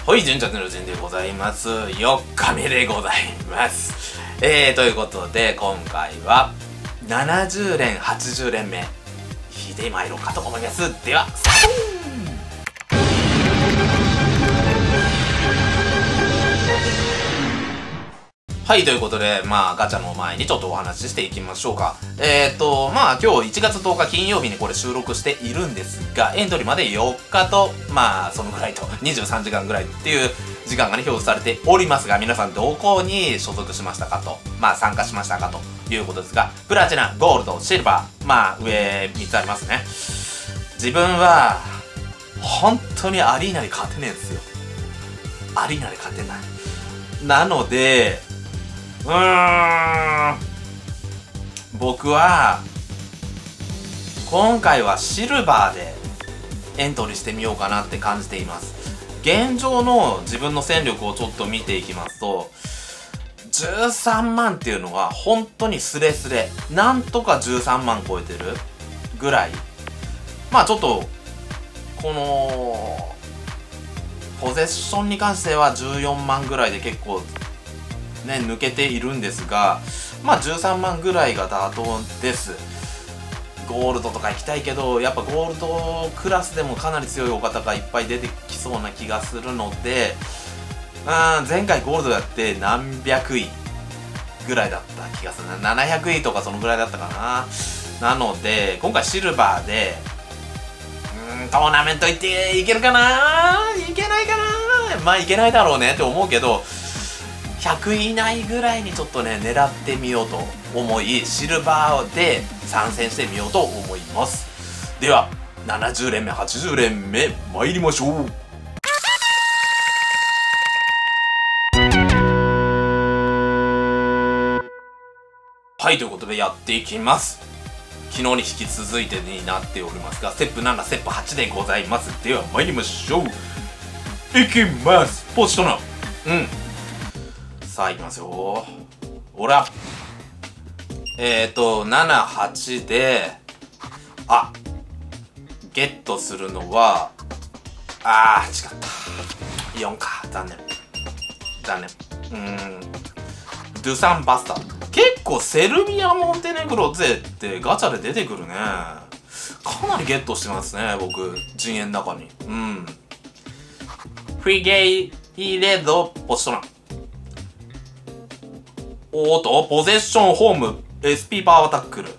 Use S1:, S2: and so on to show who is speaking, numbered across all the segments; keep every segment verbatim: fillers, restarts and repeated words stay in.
S1: はい、純ちゃんの順でございます。よっかめでございます。えー、ということで、今回は、ななじゅう連、はちじゅう連目、引いてまいろうかと思います。では、スタート。はい、ということで、まあ、ガチャの前にちょっとお話ししていきましょうか。えーと、まあ、今日いちがつとおか金曜日にこれ収録しているんですが、エントリーまでよっかと、まあ、そのぐらいと、にじゅうさんじかんぐらいっていう時間がね、表示されておりますが、皆さんどこに所属しましたかと、まあ、参加しましたかということですが、プラチナ、ゴールド、シルバー、まあ、上みっつありますね。自分は、本当にアリーナに勝てねえんですよ。アリーナで勝てない。なので、うーん僕は今回はシルバーでエントリーしてみようかなって感じています。現状の自分の戦力をちょっと見ていきますと、じゅうさんまんっていうのが本当にスレスレ、なんとかじゅうさんまん超えてるぐらい、まあちょっとこのポゼッションに関してはじゅうよんまんぐらいで結構ね、抜けているんですが、まあじゅうさんまんぐらいが妥当です。ゴールドとか行きたいけど、やっぱゴールドクラスでもかなり強いお方がいっぱい出てきそうな気がするので、うん、前回ゴールドやって何百位ぐらいだった気がするな。ななひゃくいとかそのぐらいだったかな。なので、今回シルバーで、うん、トーナメント行っていけるかないけないかな。まあいけないだろうねって思うけど、ひゃくい以内ぐらいにちょっとね狙ってみようと思い、シルバーで参戦してみようと思います。ではななじゅう連目、はちじゅう連目参りましょう。はい、ということでやっていきます。昨日に引き続いてになっておりますが、ステップなな、ステップはちでございます。では参りましょう。いきます。ポチトナ。うんさあいきますよ。ほらえーとなな、はちで、あゲットするのは、あー違ったよんか。残念残念うーんドゥサンバスター。結構セルビア、モンテネグロ勢ってガチャで出てくるね。かなりゲットしてますね、僕陣営の中に。うんフィゲイレッドポチトナ。おーっと、ポゼッションホーム、エスピー パワータックル。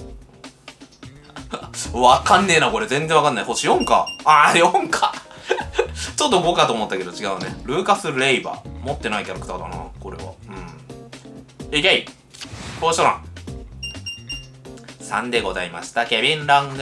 S1: わかんねえな、これ。全然わかんない。星よんか。あー、よんか。ちょっとごかと思ったけど違うね。ルーカス・レイバー。持ってないキャラクターだな、これは。うん。いけいポーショナさんでございました。ケビン・ラング。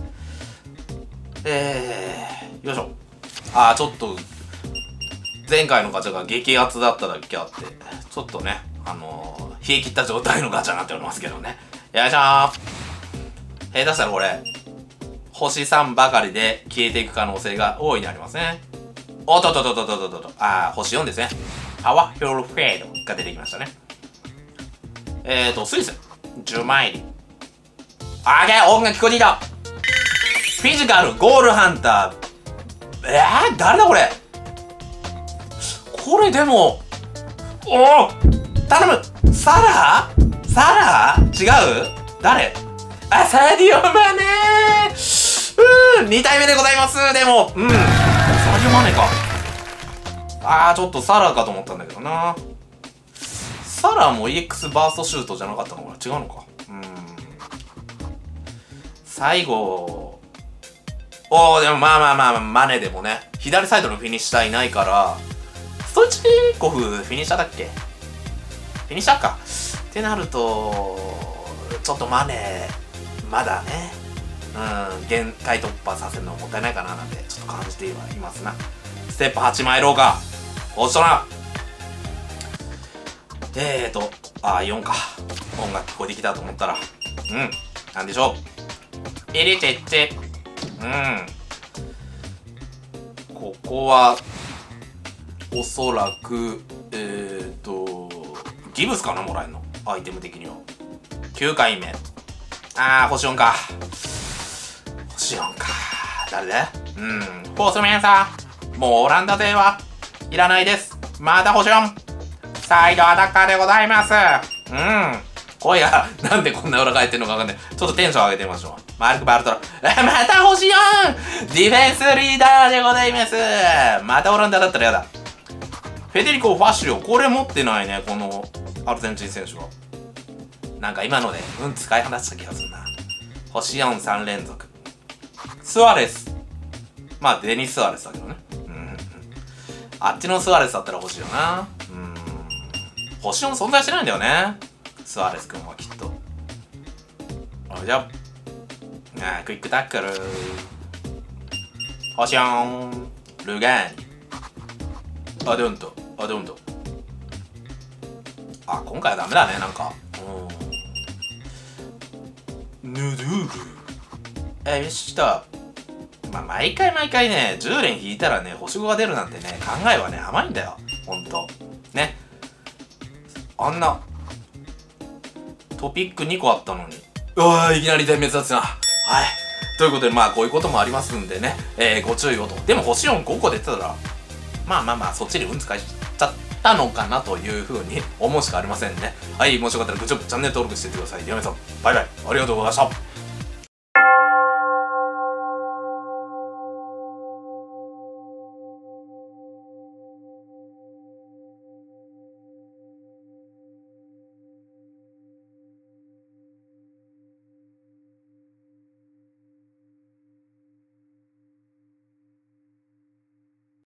S1: えー、よいしょ。あー、ちょっと、前回のガチャが激アツだっただけあって、ちょっとね、あのー、冷え切った状態のガチャになっておりますけどね。よいしょー。下手したらこれ、星さんばかりで消えていく可能性が大いにありますね。おっとっとっとっとっとっとっと。あー、星よんですね。パワフルフェードが出てきましたね。えーと、スイス。じゅうまん入り。あーげー、音楽聞こえてきた。フィジカル、ゴールハンター。えー、誰だこれ。これでも、おお頼むサラサラ違う誰あ、サディオマネーうーん、に体目でございます。でも、うん。サディオマネか。あー、ちょっとサラかと思ったんだけどな。サラも イーエックス バーストシュートじゃなかったのかな。違うのか。うん。最後、おー、でもまあまあまあ、マネでもね、左サイドのフィニッシャーいないから、ストイチコフフィニッシャーだっけフィニッシャーか。ってなると、ちょっとマネー、まだね、うん、限界突破させるのもったいないかななんて、ちょっと感じてはいますな。ステップはち参ろうか。おっしゃな。えーと、あー、よんか。音楽聞こえてきたと思ったら、うん、なんでしょう。エレチェッチェ。うん。ここは、おそらく、えーと、ギブスかな、もらえるの。アイテム的には。きゅうかいめ。あー、星よんか。星よんか。誰だうん。フォースメンさん。もうオランダ勢は、 いらないです。また星よん。サイドアタッカーでございます。うん。声が、なんでこんな裏返ってんのかわかんない。ちょっとテンション上げてみましょう。マルク・バルトロ。また星よん。ディフェンスリーダーでございます。またオランダだったらやだ。フェデリコ・ファッシオ。これ持ってないね、このアルゼンチン選手は。なんか今ので、うん、使い放した気がするな。星よんさん連続。スアレス。まあ、デニス・スアレスだけどね。うん。あっちのスアレスだったら欲しいよな。うん。星よん存在してないんだよね。スアレス君はきっと。あ、じゃあ、あクイックタックル。星よん。ルガーニ。アドント。アドント。あ、今回はダメだね、なんか。うん。ヌドゥール。え、よしと。まあ、毎回毎回ね、じゅう連引いたらね、星ごが出るなんてね、考えはね、甘いんだよ。ほんと。ね。あんな、トピックにこあったのに。うわー、いきなり全滅だつな。はい。ということで、まあ、こういうこともありますんでね、えー、ご注意をと。でも、星よんごこ出てたら、まあまあまあ、そっちに運使いしちゃったのかなというふうに思うしかありませんね。はい、もしよかったらグッジョブ、チャンネル登録してってください。では皆さん、バイバイ。ありがとうございました。